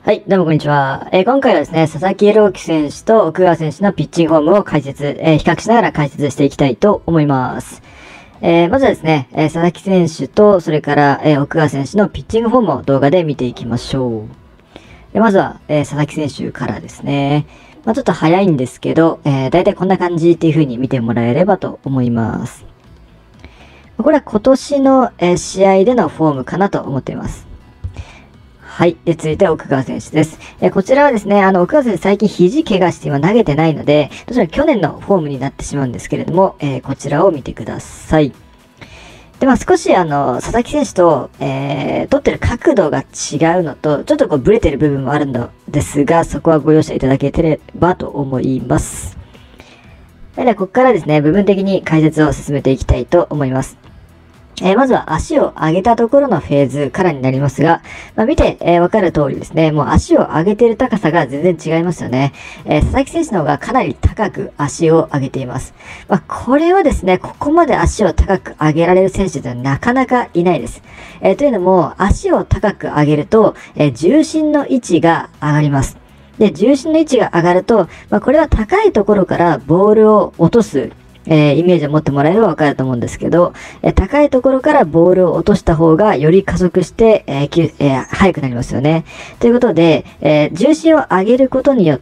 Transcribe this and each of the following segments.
はい、どうもこんにちは。今回はですね、佐々木朗希選手と奥川選手のピッチングフォームを比較しながら解説していきたいと思います。まずはですね、佐々木選手と、それから、奥川選手のピッチングフォームを動画で見ていきましょう。まずは、佐々木選手からですね。ちょっと早いんですけど、だいたいこんな感じっていう風に見てもらえればと思います。これは今年の、試合でのフォームかなと思っています。はい。で、続いて奥川選手です。こちらはですね、奥川選手最近肘怪我して今投げてないので、どちら去年のフォームになってしまうんですけれども、こちらを見てください。で、少し佐々木選手と、取ってる角度が違うのと、ちょっとこうブレてる部分もあるのですが、そこはご容赦いただければと思います。では、ここからですね、部分的に解説を進めていきたいと思います。まずは足を上げたところのフェーズからになりますが、見て、わかる通りですね、もう足を上げている高さが全然違いますよね。佐々木選手の方がかなり高く足を上げています。これはですね、ここまで足を高く上げられる選手ではなかなかいないです。というのも、足を高く上げると、重心の位置が上がります。で、重心の位置が上がると、これは高いところからボールを落とす、イメージを持ってもらえればわかると思うんですけど、高いところからボールを落とした方がより加速して、速くなりますよね。ということで、重心を上げることによって、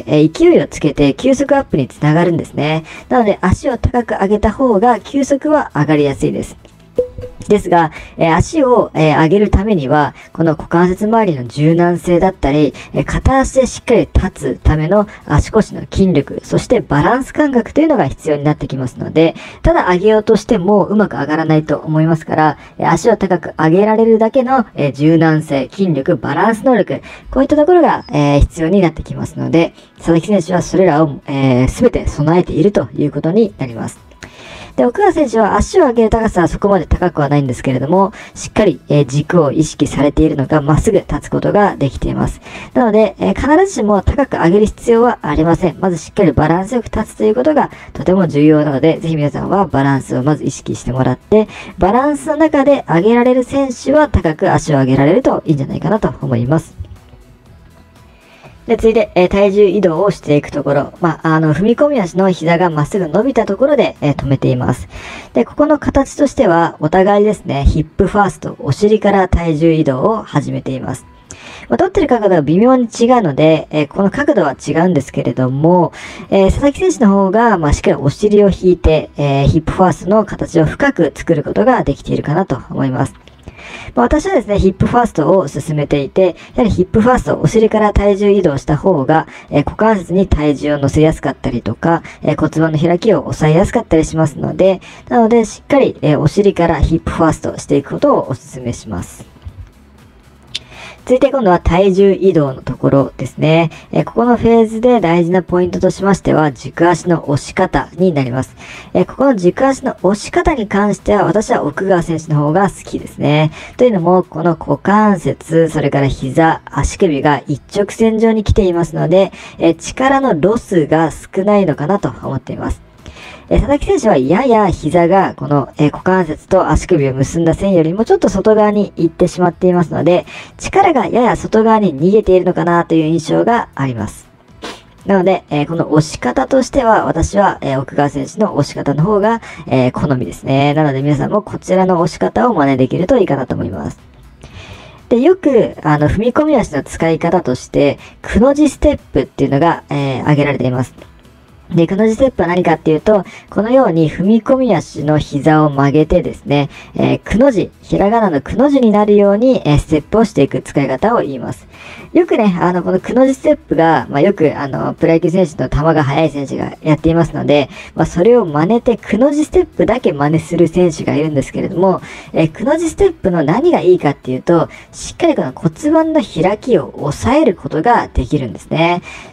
勢いをつけて球速アップにつながるんですね。なので足を高く上げた方が球速は上がりやすいです。ですが、足を、上げるためには、この股関節周りの柔軟性だったり、片足でしっかり立つための足腰の筋力、そしてバランス感覚というのが必要になってきますので、ただ上げようとしてもうまく上がらないと思いますから、足を高く上げられるだけの、柔軟性、筋力、バランス能力、こういったところが、必要になってきますので、佐々木選手はそれらを、すべて備えているということになります。で、奥川選手は足を上げる高さはそこまで高くはないんですけれども、しっかり、軸を意識されているのか、まっすぐ立つことができています。なので、必ずしも高く上げる必要はありません。まずしっかりバランスよく立つということがとても重要なので、ぜひ皆さんはバランスをまず意識してもらって、バランスの中で上げられる選手は高く足を上げられるといいんじゃないかなと思います。で、続いて、体重移動をしていくところ。踏み込み足の膝がまっすぐ伸びたところで、止めています。で、ここの形としては、お互いですね、ヒップファースト、お尻から体重移動を始めています。取ってる角度が微妙に違うので、この角度は違うんですけれども、佐々木選手の方が、しっかりお尻を引いて、ヒップファーストの形を深く作ることができているかなと思います。私はですね、ヒップファーストを進めていて、やはりヒップファースト、お尻から体重移動した方が、股関節に体重を乗せやすかったりとか、骨盤の開きを抑えやすかったりしますので、なので、しっかり、お尻からヒップファーストしていくことをお勧めします。続いて今度は体重移動のところですね。ここのフェーズで大事なポイントとしましては、軸足の押し方になります。ここの軸足の押し方に関しては、私は奥川選手の方が好きですね。というのも、この股関節、それから膝、足首が一直線上に来ていますので、力のロスが少ないのかなと思っています。佐々木選手はやや膝がこの股関節と足首を結んだ線よりもちょっと外側に行ってしまっていますので、力がやや外側に逃げているのかなという印象があります。なので、この押し方としては、私は、奥川選手の押し方の方が、好みですね。なので皆さんもこちらの押し方を真似できるといいかなと思います。で、よく、踏み込み足の使い方として、くの字ステップっていうのが、挙げられています。で、くの字ステップは何かっていうと、このように踏み込み足の膝を曲げてですね、くの字、ひらがなのくの字になるように、ステップをしていく使い方を言います。よくね、このくの字ステップが、よく、プロ野球選手の球が速い選手がやっていますので、それを真似て、くの字ステップだけ真似する選手がいるんですけれども、くの字ステップの何がいいかっていうと、しっかりこの骨盤の開きを抑えることができるんですね。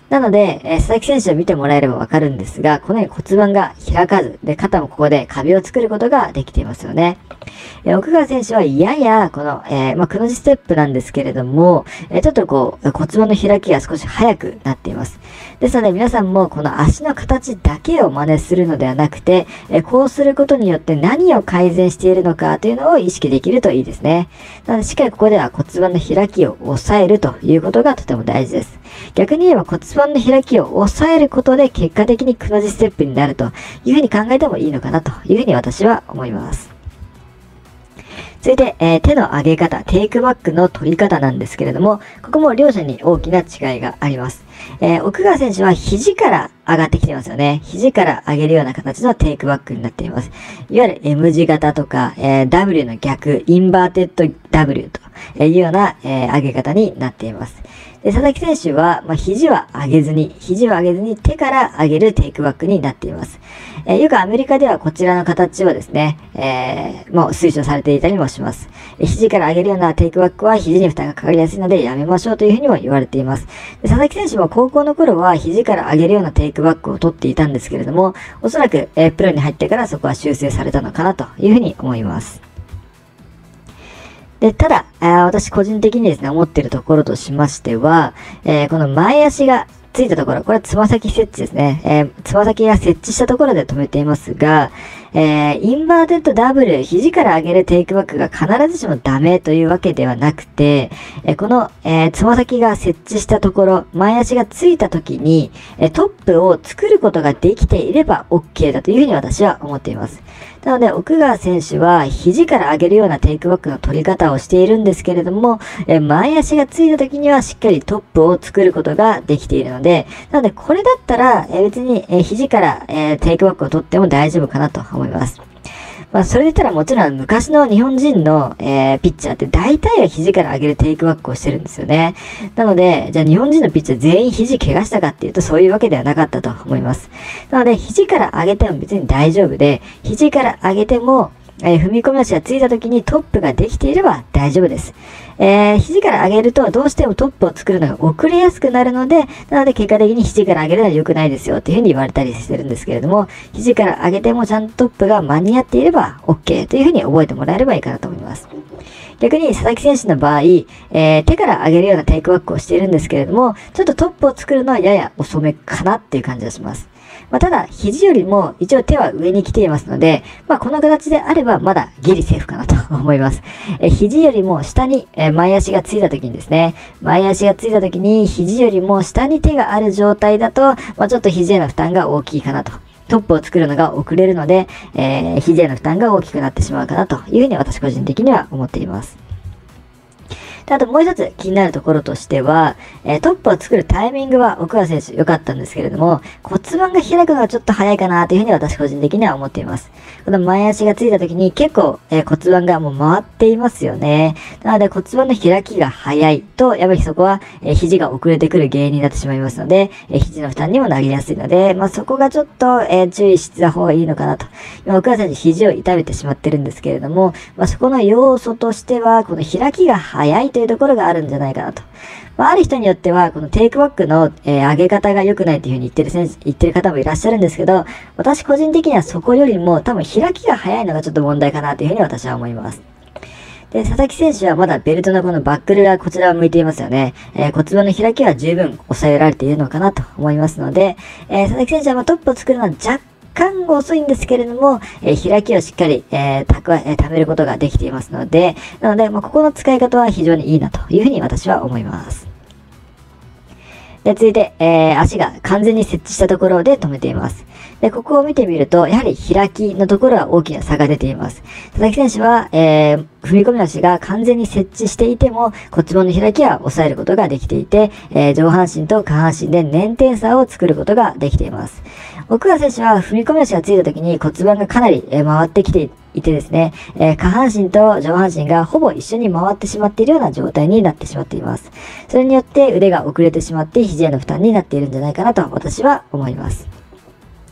なので、佐々木選手を見てもらえればわかるんですが、このように骨盤が開かず、で、肩もここで壁を作ることができていますよね。奥川選手はやや、この、くの字ステップなんですけれども、ちょっとこう、骨盤の開きが少し早くなっています。ですので皆さんもこの足の形だけを真似するのではなくて、こうすることによって何を改善しているのかというのを意識できるといいですね。なのでしっかりここでは骨盤の開きを抑えるということがとても大事です。逆に言えば骨盤の開きを抑えることで結果的にくの字ステップになるというふうに考えてもいいのかなというふうに私は思います。続いて、手の上げ方、テイクバックの取り方なんですけれども、ここも両者に大きな違いがあります。奥川選手は肘から上がってきていますよね。肘から上げるような形のテイクバックになっています。いわゆる M 字型とか、W の逆、インバーテッド W というような、上げ方になっています。で、佐々木選手は、肘は上げずに手から上げるテイクバックになっています。よくアメリカではこちらの形をですね、もう推奨されていたりもします。肘から上げるようなテイクバックは肘に負担がかかりやすいのでやめましょうというふうにも言われています。で、佐々木選手も高校の頃は肘から上げるようなテイクバックを取っていたんですけれども、おそらく、プロに入ってからそこは修正されたのかなというふうに思います。で、ただ、私個人的にですね、思っているところとしましては、この前足がついたところ、これはつま先設置ですね。つま先が設置したところで止めていますが、インバーテッドダブル、肘から上げるテイクバックが必ずしもダメというわけではなくて、この、つま先が設置したところ、前足がついた時に、トップを作ることができていれば OK だというふうに私は思っています。なので、奥川選手は肘から上げるようなテイクバックの取り方をしているんですけれども、前足がついた時にはしっかりトップを作ることができているので、なので、これだったら、別に、肘から、テイクバックを取っても大丈夫かなと思います。それで言ったらもちろん昔の日本人の、ピッチャーって大体は肘から上げるテイクバックをしてるんですよね。なので、じゃあ日本人のピッチャー全員肘怪我したかっていうとそういうわけではなかったと思います。なので、肘から上げても別に大丈夫で、肘から上げても、踏み込み足がついた時にトップができていれば大丈夫です。肘から上げるとどうしてもトップを作るのが遅れやすくなるので、なので結果的に肘から上げるのは良くないですよっていうふうに言われたりしてるんですけれども、肘から上げてもちゃんとトップが間に合っていれば OK というふうに覚えてもらえればいいかなと思います。逆に佐々木選手の場合、手から上げるようなテイクバックをしているんですけれども、ちょっとトップを作るのはやや遅めかなっていう感じがします。ただ、肘よりも一応手は上に来ていますので、この形であればまだギリセーフかなと思います。肘よりも下に、前足がついた時にですね、前足がついた時に肘よりも下に手がある状態だと、ちょっと肘への負担が大きいかなと。トップを作るのが遅れるので、肘への負担が大きくなってしまうかなというふうに私個人的には思っています。あともう一つ気になるところとしては、トップを作るタイミングは奥川選手良かったんですけれども、骨盤が開くのがちょっと早いかなというふうに私個人的には思っています。この前足がついた時に結構、骨盤がもう回っていますよね。なので骨盤の開きが早いと、やっぱりそこは、肘が遅れてくる原因になってしまいますので、肘の負担にもなりやすいので、そこがちょっと、注意した方がいいのかなと。今奥川選手肘を痛めてしまってるんですけれども、そこの要素としては、この開きが早いというところがあるんじゃないかなと。ある人によっては、このテイクバックの、上げ方が良くないというふうに言ってる方もいらっしゃるんですけど、私個人的にはそこよりも多分開きが早いのがちょっと問題かなというふうに私は思います。で、佐々木選手はまだベルトのこのバックルがこちらを向いていますよね。骨盤の開きは十分抑えられているのかなと思いますので、佐々木選手はトップを作るのは若干遅いんですけれども、開きをしっかり、貯めることができていますので、なので、ここの使い方は非常にいいなというふうに私は思います。で、続いて、足が完全に設置したところで止めています。で、ここを見てみると、やはり開きのところは大きな差が出ています。佐々木選手は、踏み込み足が完全に設置していても、骨盤の開きは抑えることができていて、上半身と下半身で捻転差を作ることができています。奥川選手は踏み込み足がついた時に骨盤がかなり、回ってきていてですね、下半身と上半身がほぼ一緒に回ってしまっているような状態になってしまっています。それによって腕が遅れてしまって肘への負担になっているんじゃないかなと私は思います。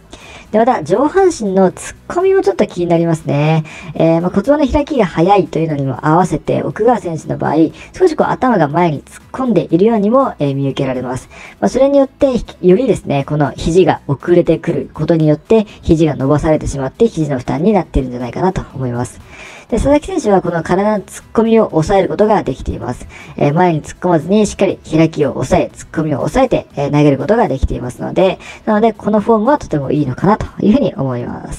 で、また、上半身の突っ込みもちょっと気になりますね。骨盤の開きが早いというのにも合わせて、奥川選手の場合、少し頭が前に突っ込んでいるようにも、見受けられます。それによって、よりですね、この肘が遅れてくることによって、肘が伸ばされてしまって、肘の負担になっているんじゃないかなと思います。で、佐々木選手はこの体の突っ込みを抑えることができています。前に突っ込まずにしっかり開きを抑え、突っ込みを抑えて、投げることができていますので、このフォームはとてもいいのかなというふうに思います。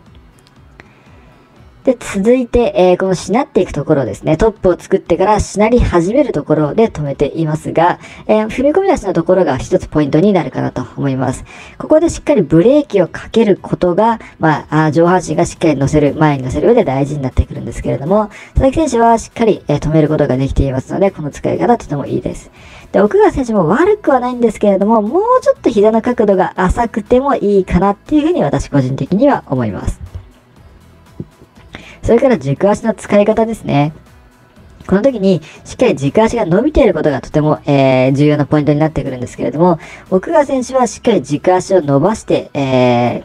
で、続いて、このしなっていくところですね。トップを作ってからしなり始めるところで止めていますが、踏み込み出しのところが一つポイントになるかなと思います。ここでしっかりブレーキをかけることが、上半身がしっかり乗せる、前に乗せる上で大事になってくるんですけれども、佐々木選手はしっかり、止めることができていますので、この使い方とてもいいです。で、奥川選手も悪くはないんですけれども、もうちょっと膝の角度が浅くてもいいかなっていうふうに私個人的には思います。それから軸足の使い方ですね。この時にしっかり軸足が伸びていることがとても、重要なポイントになってくるんですけれども、奥川選手はしっかり軸足を伸ばして、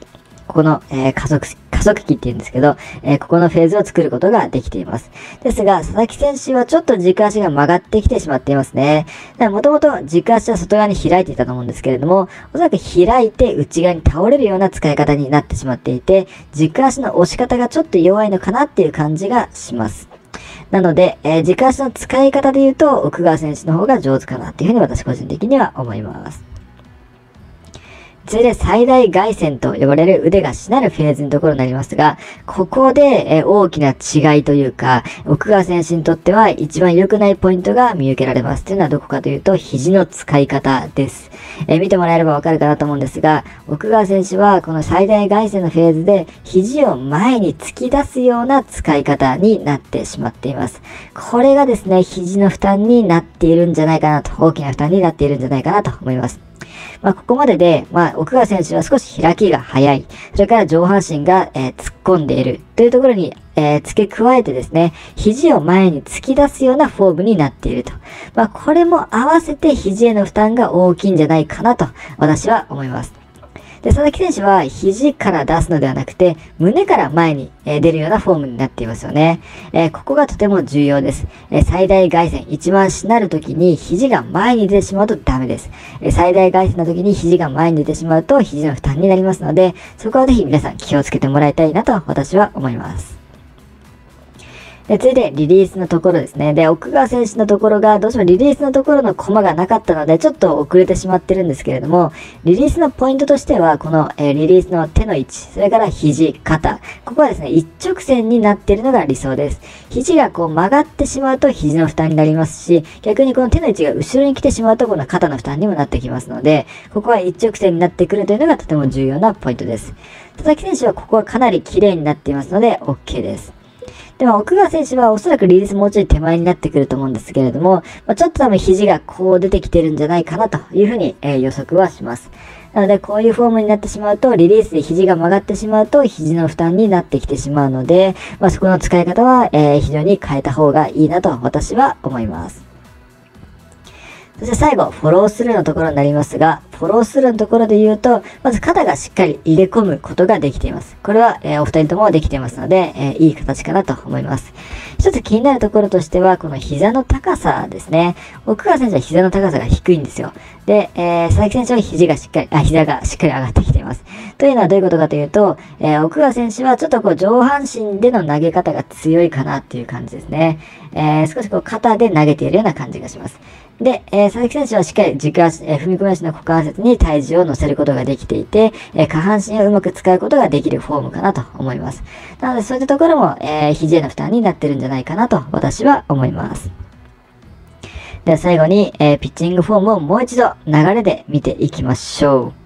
ここの、加速期って言うんですけど、ここのフェーズを作ることができています。ですが、佐々木選手はちょっと軸足が曲がってきてしまっていますね。もともと軸足は外側に開いていたと思うんですけれども、おそらく開いて内側に倒れるような使い方になってしまっていて、軸足の押し方がちょっと弱いのかなっていう感じがします。なので、軸足の使い方で言うと、奥川選手の方が上手かなっていうふうに私個人的には思います。続いて最大外旋と呼ばれる腕がしなるフェーズのところになりますが、ここで大きな違いというか、奥川選手にとっては一番良くないポイントが見受けられます。というのはどこかというと、肘の使い方です。見てもらえればわかるかなと思うんですが、奥川選手はこの最大外旋のフェーズで肘を前に突き出すような使い方になってしまっています。これがですね、肘の負担になっているんじゃないかなと、大きな負担になっているんじゃないかなと思います。ここまでで、奥川選手は少し開きが早い。それから上半身が、突っ込んでいるというところに、付け加えてですね、肘を前に突き出すようなフォームになっていると。これも合わせて肘への負担が大きいんじゃないかなと私は思います。で、佐々木選手は肘から出すのではなくて、胸から前に出るようなフォームになっていますよね。ここがとても重要です。最大外旋、一番しなるときに肘が前に出てしまうとダメです。最大外旋のときに肘が前に出てしまうと肘の負担になりますので、そこはぜひ皆さん気をつけてもらいたいなと私は思います。続いて、リリースのところですね。で、奥川選手のところが、どうしてもリリースのところのコマがなかったので、ちょっと遅れてしまってるんですけれども、リリースのポイントとしては、この、リリースの手の位置、それから肘、肩。ここはですね、一直線になっているのが理想です。肘が曲がってしまうと肘の負担になりますし、逆にこの手の位置が後ろに来てしまうと、この肩の負担にもなってきますので、ここは一直線になってくるというのがとても重要なポイントです。佐々木選手はここはかなり綺麗になっていますので、OK です。でも、奥川選手はおそらくリリースもうちょい手前になってくると思うんですけれども、ちょっと多分肘がこう出てきてるんじゃないかなというふうに、予測はします。なので、こういうフォームになってしまうと、リリースで肘が曲がってしまうと、肘の負担になってきてしまうので、そこの使い方は、非常に変えた方がいいなと私は思います。そして最後、フォロースルーのところになりますが、フォロースルーのところで言うと、まず肩がしっかり入れ込むことができています。これは、お二人ともできていますので、いい形かなと思います。一つ気になるところとしては、この膝の高さですね。奥川選手は膝の高さが低いんですよ。で、佐々木選手は膝がしっかり上がってきています。というのはどういうことかというと、奥川選手はちょっと上半身での投げ方が強いかなっていう感じですね。少し肩で投げているような感じがします。で、佐々木選手はしっかり軸足、踏み込み足の股関節に体重を乗せることができていて、下半身をうまく使うことができるフォームかなと思います。なのでそういったところも、肘への負担になってるんじゃないかなと私は思います。では最後に、ピッチングフォームをもう一度流れで見ていきましょう。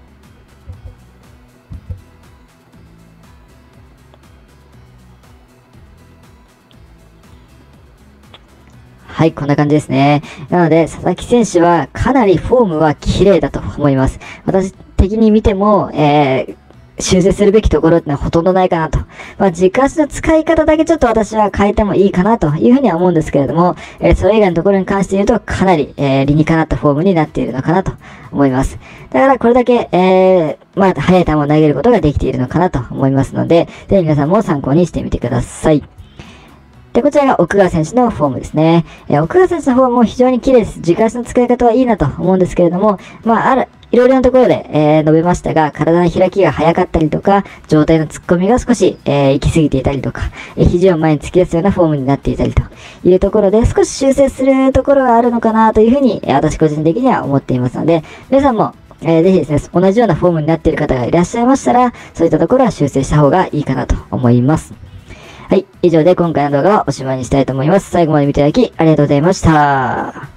はい、こんな感じですね。なので、佐々木選手はかなりフォームは綺麗だと思います。私的に見ても、 修正するべきところってのはほとんどないかなと。まあ、軸足の使い方だけちょっと私は変えてもいいかなというふうには思うんですけれども、それ以外のところに関して言うとかなり、理にかなったフォームになっているのかなと思います。だからこれだけ、まあ、速い球を投げることができているのかなと思いますので、ぜひ皆さんも参考にしてみてください。で、こちらが奥川選手のフォームですね。奥川選手のフォームも非常に綺麗です。軸足の使い方はいいなと思うんですけれども、まあ、いろいろなところで、述べましたが、体の開きが早かったりとか、上体の突っ込みが少し、行き過ぎていたりとか、肘を前に突き出すようなフォームになっていたりというところで、少し修正するところがあるのかなというふうに、私個人的には思っていますので、皆さんも、ぜひですね、同じようなフォームになっている方がいらっしゃいましたら、そういったところは修正した方がいいかなと思います。はい。以上で今回の動画はおしまいにしたいと思います。最後まで見ていただきありがとうございました。